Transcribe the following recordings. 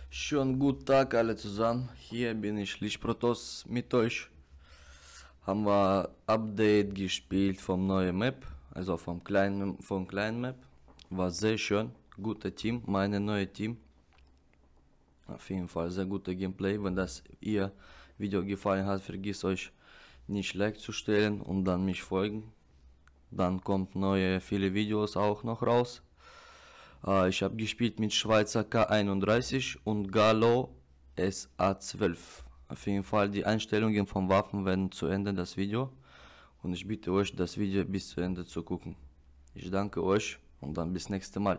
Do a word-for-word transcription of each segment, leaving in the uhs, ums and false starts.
Schönen guten Tag alle zusammen. Hier bin ich Lichtprotoss mit euch. Haben wir Update gespielt vom neuen Map, also vom kleinen vom kleinen Map. War sehr schön, guter Team, meine neue Team. Auf jeden Fall sehr guter Gameplay. Wenn das ihr Video gefallen hat, vergisst euch nicht Like zu stellen und dann mich folgen. Dann kommt neue viele Videos auch noch raus. Uh, ich habe gespielt mit Schweizer K einunddreißig und Gallo S A zwölf. Auf jeden Fall die Einstellungen von Waffen werden zu Ende das Video. Und ich bitte euch, das Video bis zu Ende zu gucken. Ich danke euch und dann bis nächste Mal.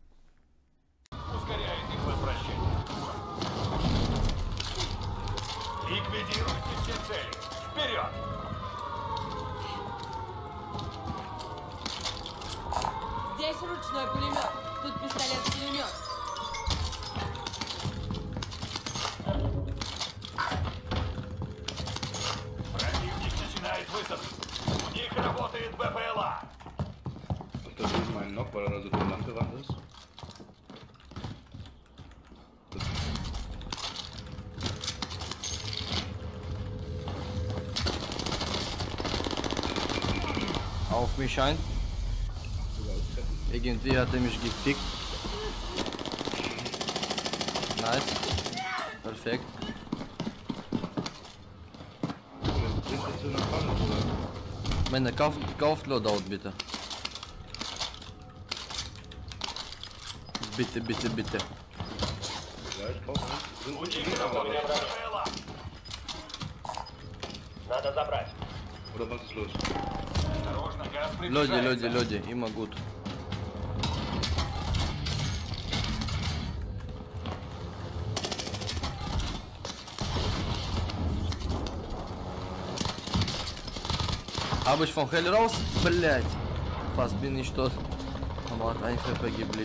Здесь ручной пулемет. Тут пистолет-пулемет. Противник начинает высадку. У них работает БПЛА. Da drüben ein Knock, weil er da so gut lang gerannt ist. Auf mich ein. Irgendwie hat er mich gefickt. Nice. Perfekt. Meine, kauft, kauft Loadout bitte. Bitte, bitte, bitte. Ja, ich kaufe nicht. У них работает БПЛА. Надо забрать. Oder was ist los? Осторожно, газ Люди, приближается. люди, люди, immer gut. Habe ich von Hell raus? Блять. Fast bin ich tot. Aber hat ein H P geblieben.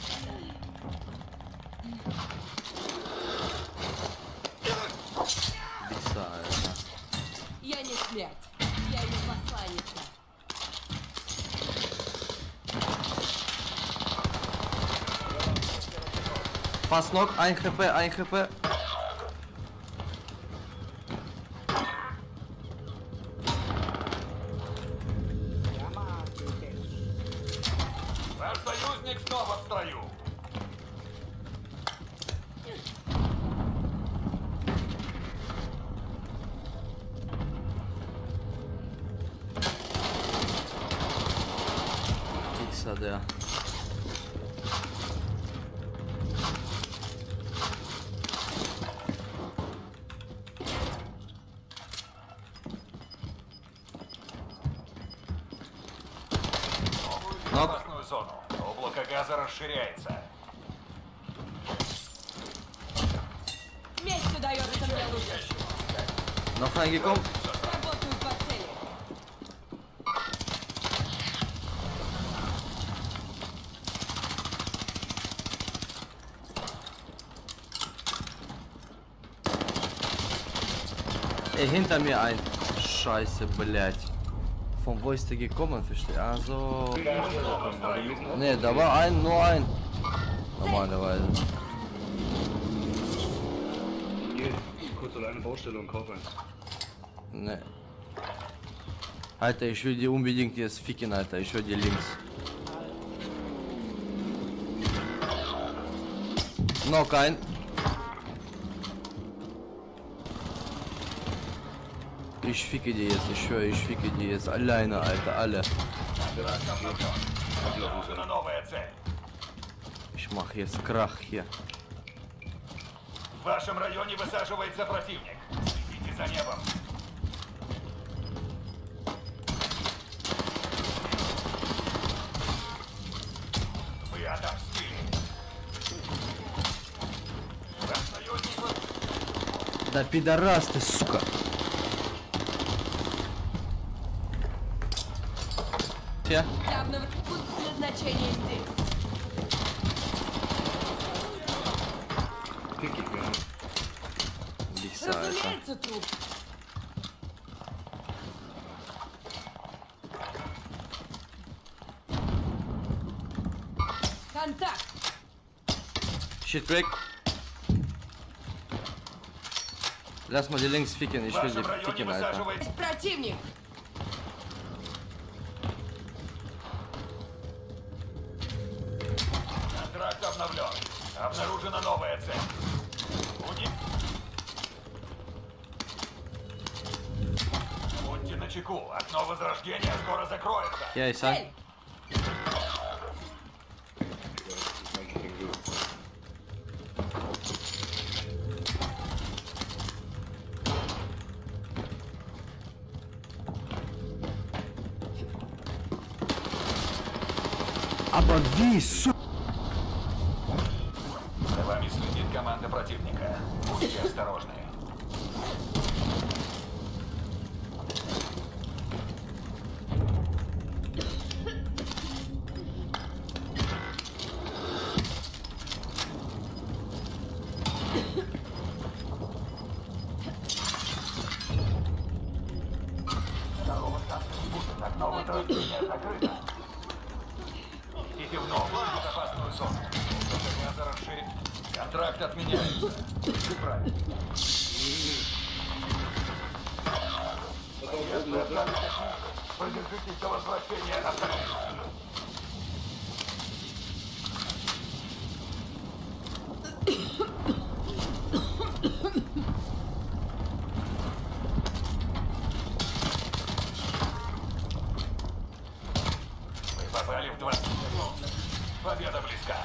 Wichser, Alter. Я не смерть. Я не посланница. Fast noch, ein H P, ein H P. Наш союзник снова в строю. Wichser, der. Опасную зону. Облако газа расширяется. Месть удается мне лучше. Noch reingekommen. Работаю по цели. Ey, hinter mir ein. Scheiße, blять. Von wo ist der gekommen, verstehe? Also. Ne, da war ein, nur ein. Normalerweise. Geh kurz alleine Baustelle und kauf eins. Ne. Alter, ich will die unbedingt jetzt ficken, Alter. Ich höre die links. Noch ein. Ich ficke die jetzt, ich höre, ich ficke die jetzt alleine, Alter, alle. Обнаружена новая цель. Ich mach jetzt Krach hier. В вашем районе высаживается противник. Следите за небом. Вы отомстили. Ваш союзник... Да пидорас ты, сука. Все? Явно пункт назначения здесь. Kick ich mir. Wichser, Alter. Разумеется, труп. Контакт! Shit break. Lass mal die links ficken, В ich will вашем die районе ficken, Alter. высаживает Есть противник! контракт обновлен. Обнаружена новая цель. У них... Будьте начеку. Окно возрождения скоро закроется. Ja, ich sag. Цель! Aber wie, su... За вами следит команда противника. Будьте осторожны. Здорово, станция не будет. Окно возрождения закрыто. Идите в новую безопасную зону. Газа расширит. Контракт отменяется. Все правильно. Продержитесь до возвращения на цель. Вы попали в двадцать. Победа близка.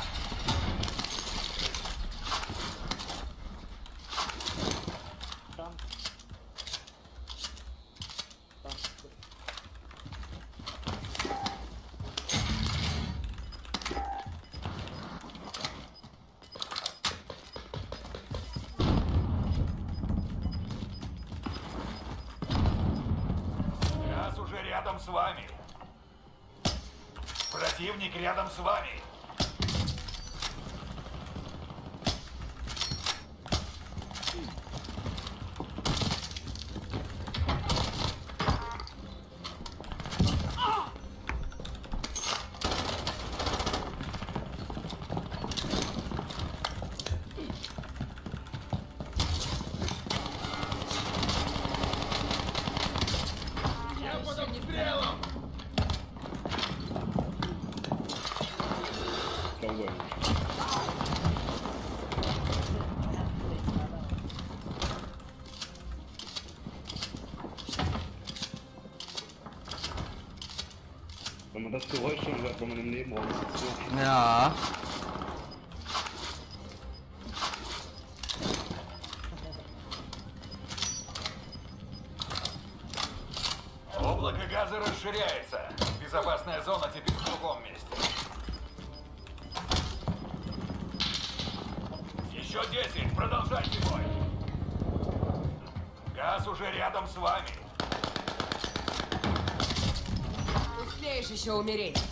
Газ уже рядом с вами. Противник рядом с вами. Я под обстрелом! Ковбой. Wenn man das Geräusch schon hört, wenn man im Nebenraum ist, ist so. Ja. Облако газа расширяется. Безопасная зона теперь в другом месте. Еще десять. Продолжайте бой. Газ уже рядом с вами. Успеешь еще умереть!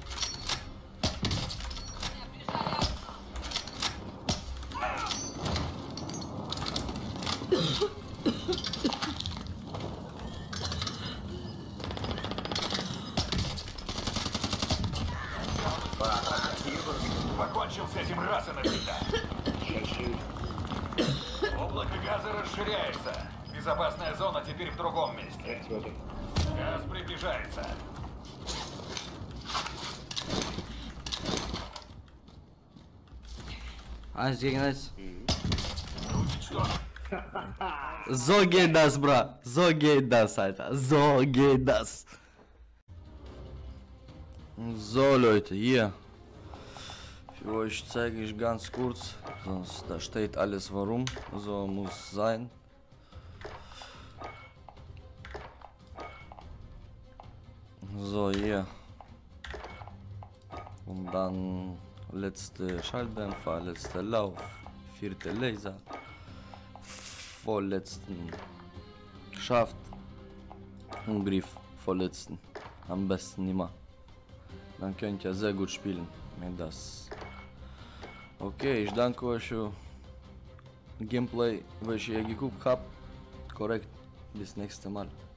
Покончил с этим раз и навсегда. Scheiße. Облако газа расширяется. Безопасная зона теперь в другом месте. Rechts weiter. Газ приближается. Eins gegen eins. Крутить что? So geht das, bra. So geht das, Alter. So geht das. So, Leute, hier. Für euch zeige ich ganz kurz. Sonst da steht alles warum. So muss sein. So, hier. Und dann letzte Schalldämpfer, letzter Lauf, vierte Laser, vorletzten Schaft und Griff, vorletzten. Am besten immer. Dann könnt ihr sehr gut spielen mit das. Okay, ich danke euch für Gameplay, welche ihr geguckt habt. Korrekt, bis nächste Mal.